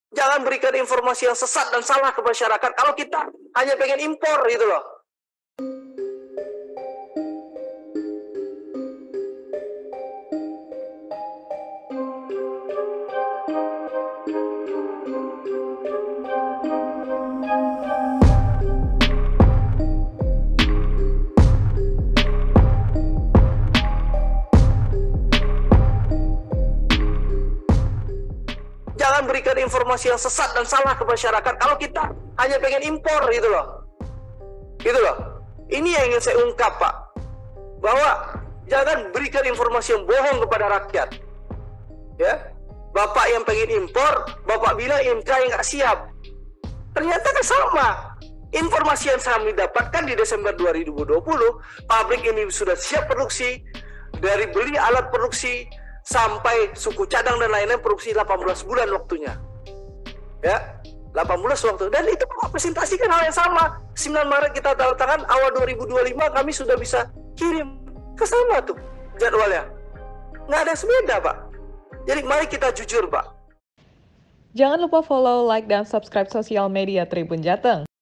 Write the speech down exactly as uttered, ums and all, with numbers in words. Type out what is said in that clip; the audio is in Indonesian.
Jangan berikan informasi yang sesat dan salah ke masyarakat kalau kita hanya pengen impor gitu loh. Jangan berikan informasi yang sesat dan salah ke masyarakat kalau kita hanya pengen impor gitu loh. Gitu loh. Ini yang ingin saya ungkap, Pak. Bahwa jangan berikan informasi yang bohong kepada rakyat. Ya. Bapak yang pengen impor, Bapak bilang I M K yang nggak siap. Ternyata kan sama. Informasi yang kami dapatkan di Desember dua ribu dua puluh, pabrik ini sudah siap produksi, dari beli alat produksi sampai suku cadang dan lain-lain produksi delapan belas bulan waktunya. Ya, delapan belas waktu. Dan itu presentasikan hal yang sama. sembilan Maret kita tanda tangan, awal dua ribu dua puluh lima kami sudah bisa kirim. Ke sana tuh jadwalnya. Nggak ada sepeda, Pak. Jadi mari kita jujur, Pak. Jangan lupa follow, like, dan subscribe sosial media Tribun Jateng.